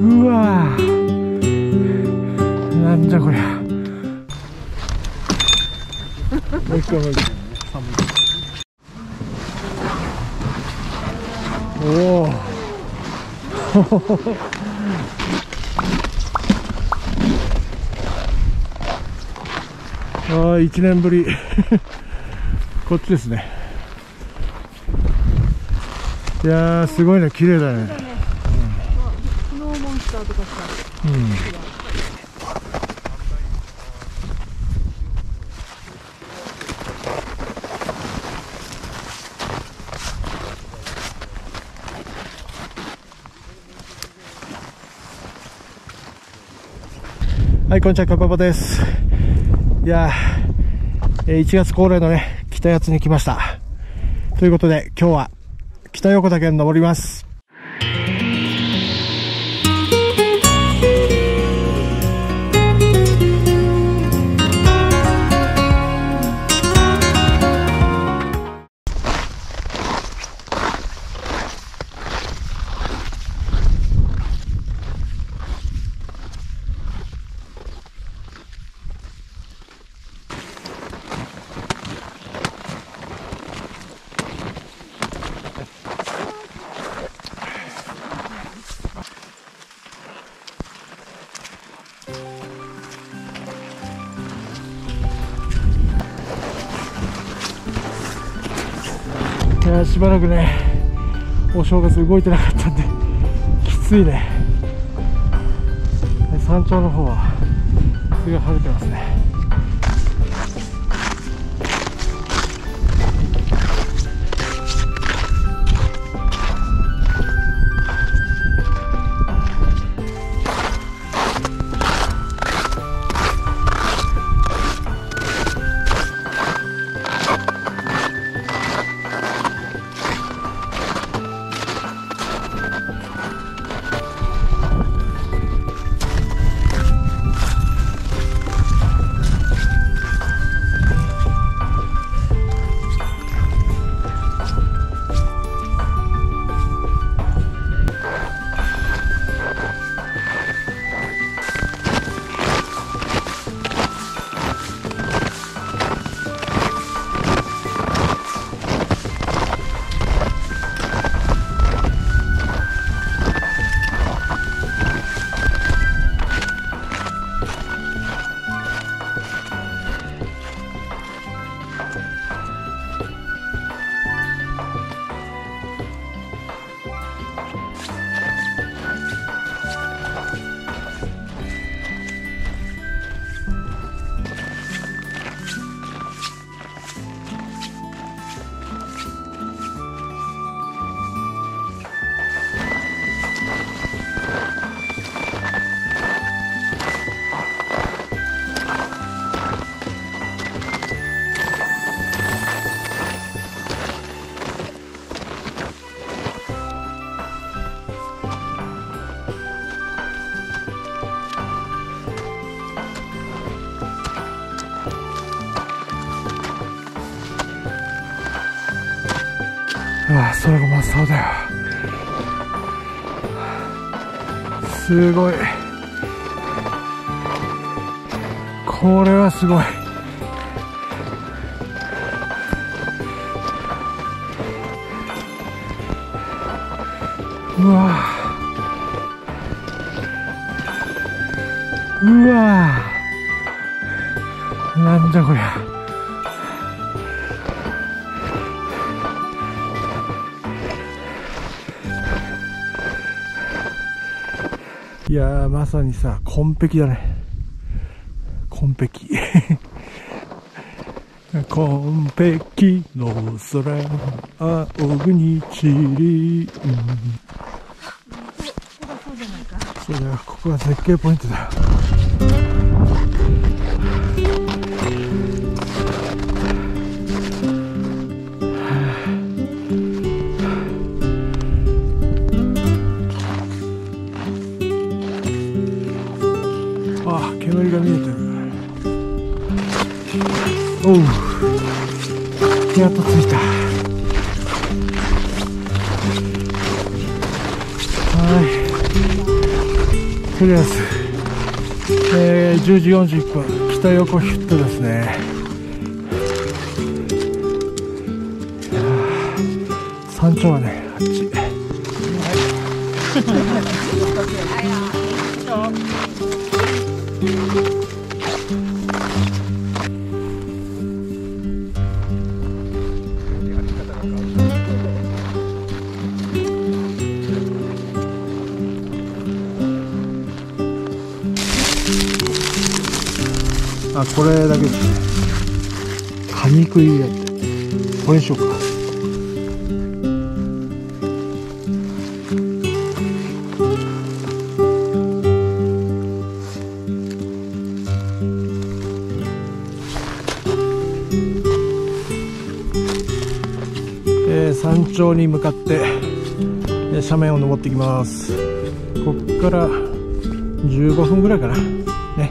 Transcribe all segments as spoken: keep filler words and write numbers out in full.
うわー、なんじゃこりゃ。もう一回もう一回。おおああ、いちねんぶりこっちですね。いやー、すごいね、綺麗だね。 スノーモンスターとかさ、 うん、はい、こんにちは、かぱぱです。いやー、いちがつ恒例のね、北八に来ました。ということで、今日は北横岳に登ります。いやー、しばらくね、お正月動いてなかったんできついね。山頂の方はすごい晴れてますね。ああ、空が真っ青だよ。すごい、これはすごい。うわうわ、なんじゃこりゃ。いやー、まさにさ、紺碧だね。紺碧紺碧の空、青くにちり、うん、そうだよ、ここが絶景ポイントだよ。あ、煙が見えてる。おう、やっと着いた。はい。 とりあえず、えー、じゅうじよんじゅういっぷん、北横ヒュットですね。山頂はね、あっち。あ、これだけですね。果肉入れて、これにしようか。えー、山頂に向かって斜面を登っていきます。こっからじゅうごふんぐらいかなね。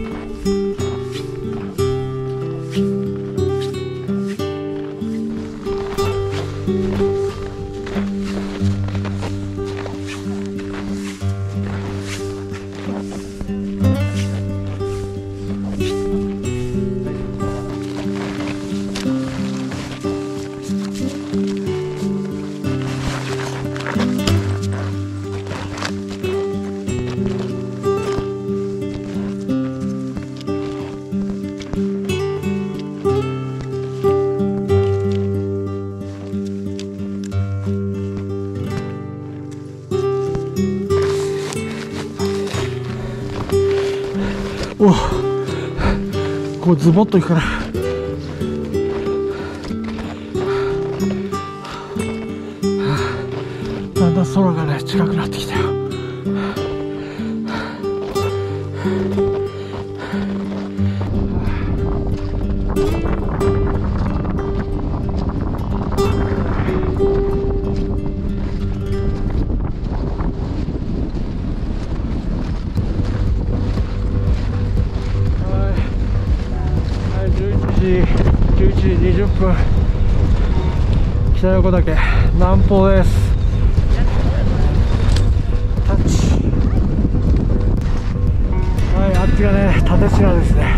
おお、こうズボッといくから、だんだん空がね近くなってきたよ。じゅういちじにじゅっぷん、北横岳南方です。タッチ。はい、あっちがね立科ですね。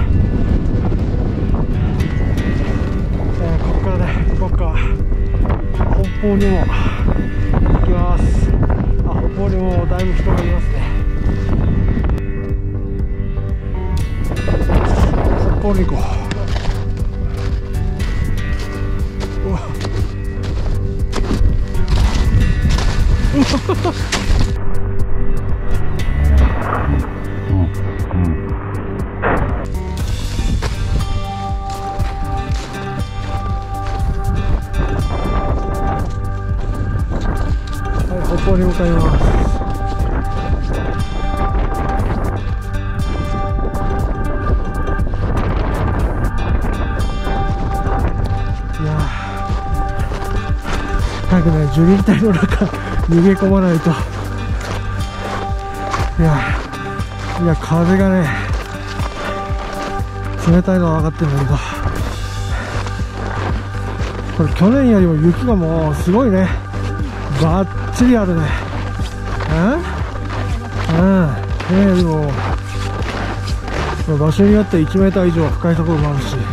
えー、ここからねどっか北方にも行きます。あ、北方にもだいぶ人がいますね。北方に行こう。はい、北方に向かいます。いやー、早くね樹林帯の中逃げ込まないと。いやいや、風がね冷たいのは分かってるんだけど、これ去年よりも雪がもうすごいね、バッチリあるね。うんうん、去年よりも場所によっていちメーター以上深いところもあるし、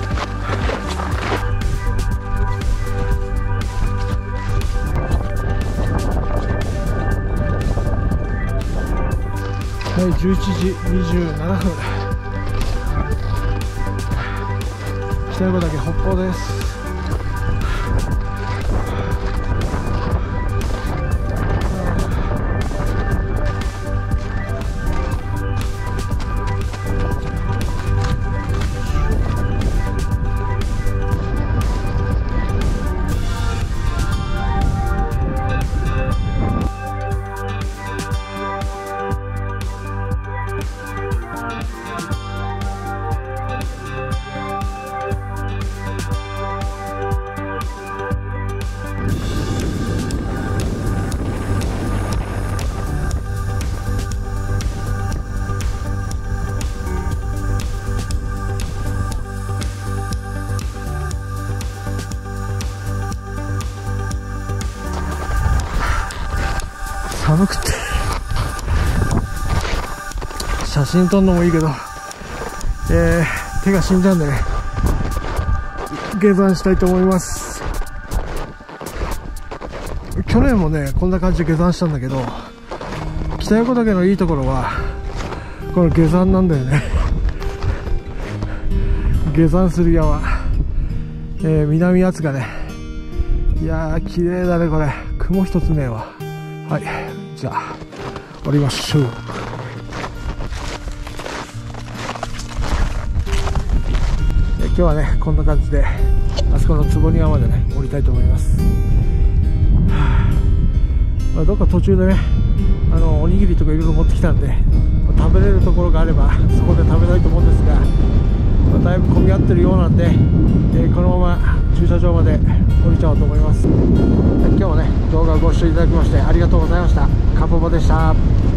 はい、じゅういちじにじゅうななふん、北横岳北方です。寒くて写真撮るのもいいけど、えー、手が死んじゃうんでね、下山したいと思います。去年もねこんな感じで下山したんだけど、北横岳のいいところはこの下山なんだよね。下山する山、えー、南八ヶね。いやー綺麗だねこれ。雲一つねえわ。はい、じゃあ降りましょう。今日はねこんな感じであそこの坪庭までね降りたいと思います。はあ、まあ、どっか途中でねあのおにぎりとかいろいろ持ってきたんで、食べれるところがあればそこで食べたいと思うんですが、まあ、だいぶ混み合ってるようなんで、えー、このまま駐車場まで降りちゃおうと思います。今日もね動画をご視聴いただきましてありがとうございました。かぽぽでした。